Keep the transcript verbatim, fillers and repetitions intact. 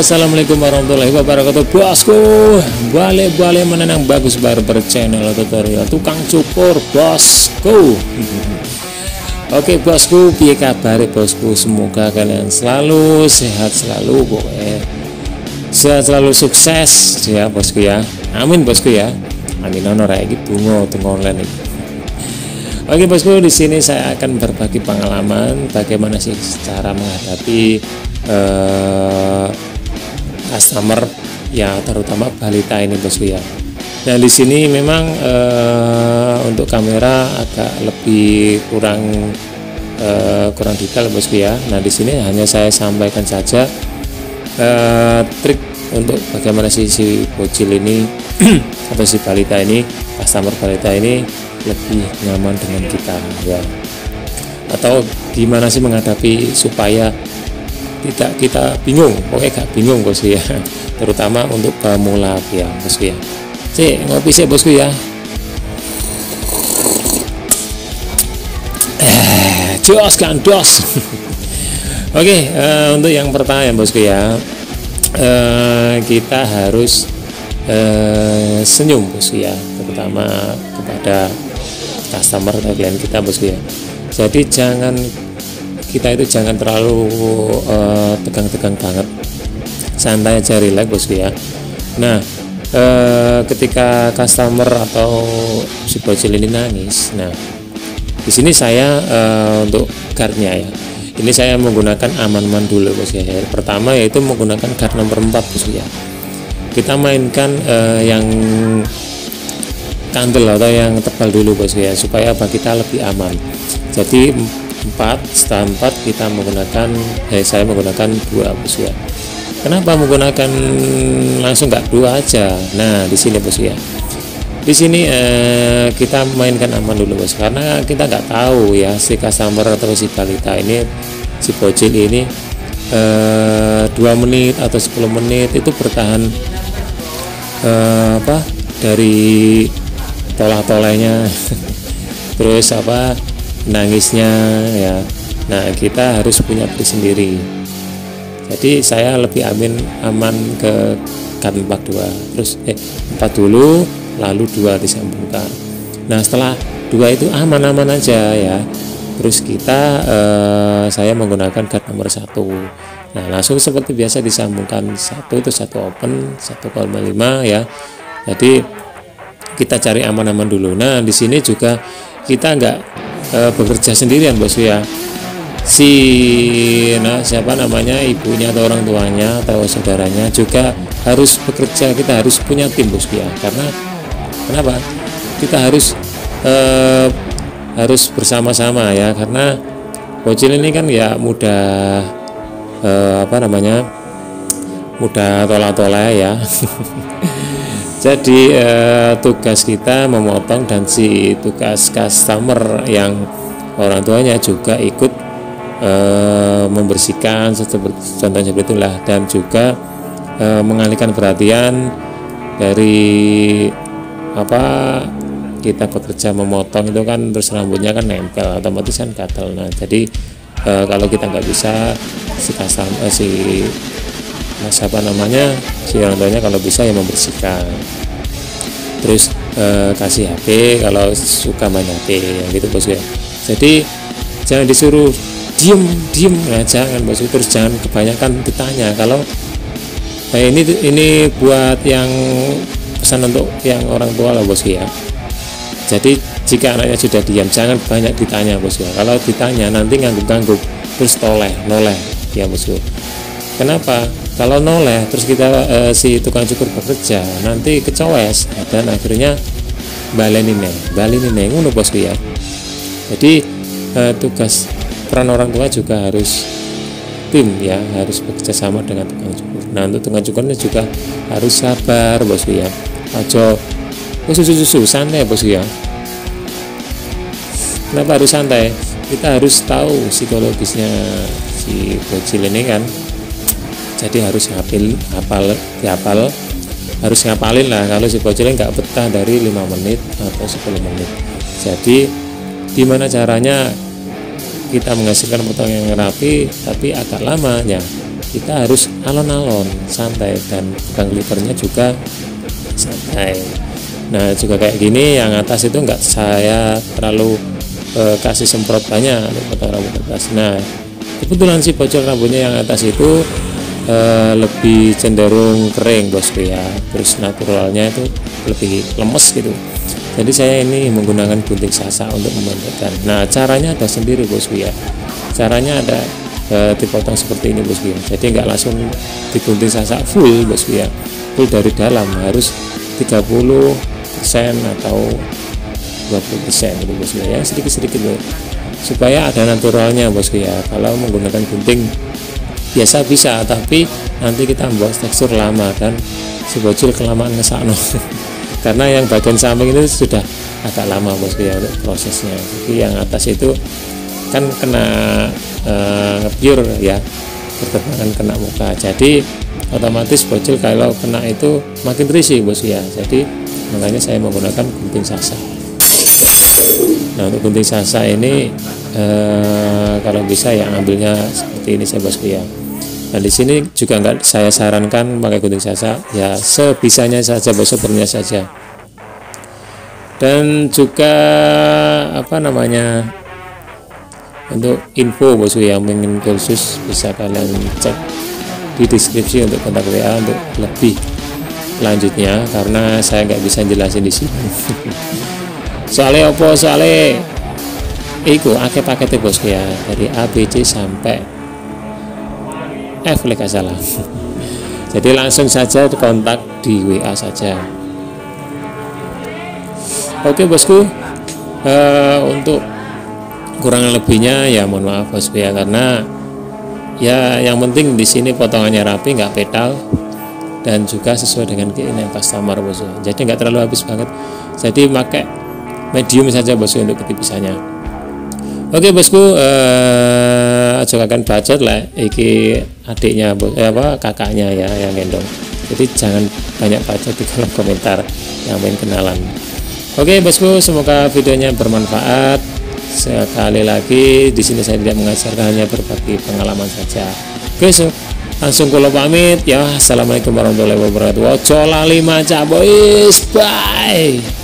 Assalamualaikum warahmatullahi wabarakatuh, bosku. Balik-balik menenang bagus barber channel tutorial tukang cukur, bosku. Oke bosku, piye kabar bosku? Semoga kalian selalu sehat selalu, pokoknya sehat selalu, sukses ya bosku ya. Amin bosku ya. Amin ono rek iki bunga teng online iki. Oke bosku, di sini saya akan berbagi pengalaman bagaimana sih cara menghadapi eh, customer ya, terutama balita ini bosku ya. Nah di sini memang eh, untuk kamera agak lebih kurang eh, kurang detail bosku ya. Nah di sini hanya saya sampaikan saja eh, trik untuk bagaimana si, si bocil ini atau si balita ini, customer balita ini lebih nyaman dengan kita ya, atau gimana sih menghadapi supaya tidak kita bingung. Pokoknya gak bingung bosku ya, terutama untuk pemula ya bosku ya. Si ngopi sih bosku ya. Eh, jos kan dos. Oke, uh, untuk yang pertama ya bosku ya, uh, kita harus uh, senyum bosku ya, terutama kepada customer atau klien kita bosku ya. Jadi jangan kita itu jangan terlalu uh, tegang-tegang banget, santai aja, relax bosku ya. Nah uh, ketika customer atau si bocil ini nangis, nah di sini saya uh, untuk guardnya ya, ini saya menggunakan aman-aman dulu bosku ya. Pertama yaitu menggunakan guard nomor empat bosku ya. Kita mainkan uh, yang kantel atau yang tebal dulu bosku ya, supaya apa, kita lebih aman. Jadi empat, setelah empat kita menggunakan eh, saya menggunakan dua bosku ya. Kenapa menggunakan langsung nggak dua aja? Nah di sini bosku ya, di sini eh, kita mainkan aman dulu bos, karena kita nggak tahu ya si customer atau si balita ini, si bocil ini eh, dua menit atau sepuluh menit itu bertahan eh, apa dari tolah-tolehnya terus apa nangisnya ya. Nah kita harus punya trik sendiri. Jadi saya lebih amin aman ke guard empat dua, terus eh empat dulu lalu dua disambungkan. Nah setelah dua itu aman-aman aja ya, terus kita eh, saya menggunakan guard nomor satu. Nah langsung seperti biasa disambungkan satu itu satu open satu koma lima ya. Jadi kita cari aman-aman dulu. Nah di sini juga kita nggak e, bekerja sendirian bosku ya. Si nah siapa namanya, ibunya atau orang tuanya atau saudaranya juga harus bekerja. Kita harus punya tim bosku ya. Karena kenapa? Kita harus e, harus bersama-sama ya. Karena bocil ini kan ya mudah e, apa namanya mudah tolak-tolak ya. Jadi eh, tugas kita memotong, dan si tugas customer yang orang tuanya juga ikut eh, membersihkan seperti contohnya seperti itulah, dan juga eh, mengalihkan perhatian dari apa kita bekerja memotong itu kan, terus rambutnya kan nempel otomatis kan gatel. Nah jadi eh, kalau kita nggak bisa si customer eh, si Nah, siapa namanya si orang tuanya kalau bisa ya membersihkan, terus eh, kasih H P kalau suka main H P yang gitu bosku ya. Jadi jangan disuruh diem diem nah jangan bosku, terus jangan kebanyakan ditanya. Kalau eh, ini ini buat yang pesan untuk yang orang tua lah bosku ya. Jadi jika anaknya sudah diam, jangan banyak ditanya bosku ya. Kalau ditanya nanti ngangguk-ngangguk terus toleh noleh ya bosku. Kenapa? Kalau noleh terus kita e, si tukang cukur bekerja nanti kecowes dan akhirnya baleni neng baleni neng ngono bosku ya. Jadi e, tugas peran orang tua juga harus tim ya, harus bekerja sama dengan tukang cukur. Nah untuk tukang cukurnya juga harus sabar bosku ya. Aja susu-susu santai bosku ya. Kenapa harus santai? Kita harus tahu psikologisnya si bocil ini kan. Jadi harus hafal, hafal, dihafal, harus ngapalin lah. Kalau si bocilnya nggak betah dari lima menit atau sepuluh menit. Jadi gimana caranya kita menghasilkan potongan yang rapi tapi agak lama ya? kita harus alon-alon, santai, dan pegang clippernya juga santai. Nah juga kayak gini, yang atas itu enggak saya terlalu eh, kasih semprot banyak untuk potong rambut atas. Nah kebetulan si bocor rambutnya yang atas itu eh, lebih cenderung kering bosku ya, terus naturalnya itu lebih lemes gitu. Jadi saya ini menggunakan gunting sasa untuk membentangkan. Nah caranya ada sendiri bosku ya, caranya ada e, dipotong seperti ini bosku ya. Jadi nggak langsung digunting sasa full bosku ya, full dari dalam, harus tiga puluh persen atau dua puluh persen gitu bosku ya, sedikit-sedikit loh, supaya ada naturalnya bosku ya. Kalau menggunakan gunting biasa bisa, tapi nanti kita membuat tekstur lama dan si bocil kelamaan ngesakno. Karena yang bagian samping itu sudah agak lama bosku ya untuk prosesnya. Jadi yang atas itu kan kena e, ngebyur ya, berterbangan kena muka, jadi otomatis bocil kalau kena itu makin risih bosku ya. Jadi makanya saya menggunakan gunting sasa. Nah untuk gunting sasa ini e, kalau bisa ya ambilnya seperti ini saya bosku ya. Nah di sini juga enggak saya sarankan pakai gunting sasa ya, sebisanya saja bosku, sepertinya saja. Dan juga apa namanya, untuk info bosku yang ingin kursus bisa kalian cek di deskripsi untuk kontak W A untuk lebih lanjutnya, karena saya nggak bisa jelasin di sini. Soalnya opo soalnya iku akeh paketnya bosku ya, dari A B C sampai F lek salah. Jadi langsung saja kontak di W A saja. Oke bosku, uh, untuk kurang lebihnya ya mohon maaf bosku ya, karena ya yang penting di sini potongannya rapi, nggak petal, dan juga sesuai dengan keinginan customer bosku. Jadi nggak terlalu habis banget. Jadi pakai medium saja bosku untuk ketipisannya. Oke bosku, eh, aja akan bacot lah, iki adiknya bos, eh, apa kakaknya ya yang gendong. Jadi jangan banyak bacot di kolom komentar yang ingin kenalan. Oke bosku, semoga videonya bermanfaat. Sekali lagi di sini saya tidak mengajarkan, hanya berbagi pengalaman saja. Oke, so, langsung kulo pamit ya. Assalamualaikum warahmatullahi wabarakatuh. Ojo lali maca boys, bye.